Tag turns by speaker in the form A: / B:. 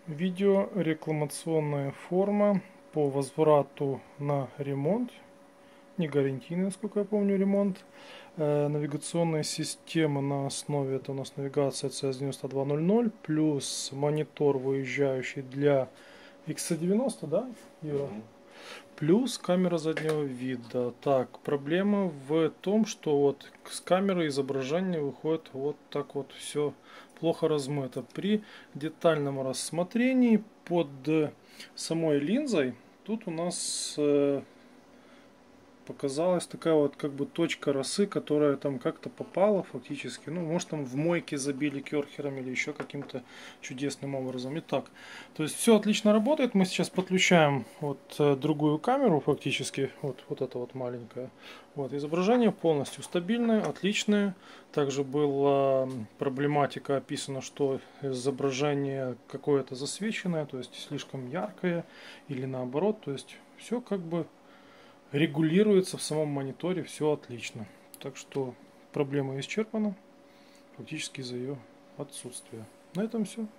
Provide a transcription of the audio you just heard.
A: Видео рекламационная форма по возврату на ремонт, не гарантийный, насколько я помню, ремонт. Навигационная система на основе, это у нас навигация CS9200, плюс монитор выезжающий для X90, да, Юра? Плюс камера заднего вида. Так, проблема в том, что вот с камеры изображение выходит вот так вот все плохо размыто. При детальном рассмотрении под самой линзой тут у нас показалась такая вот как бы точка росы, которая там как-то попала фактически. Ну, может, там в мойке забили керхером или еще каким-то чудесным образом. Итак, то есть все отлично работает. Мы сейчас подключаем вот другую камеру фактически. Вот эта вот маленькая. Вот, изображение полностью стабильное, отличное. Также была проблематика описана, что изображение какое-то засвеченное, то есть слишком яркое или наоборот. То есть все как бы регулируется в самом мониторе, все отлично. Так что проблема исчерпана, фактически из-за ее отсутствия. На этом все.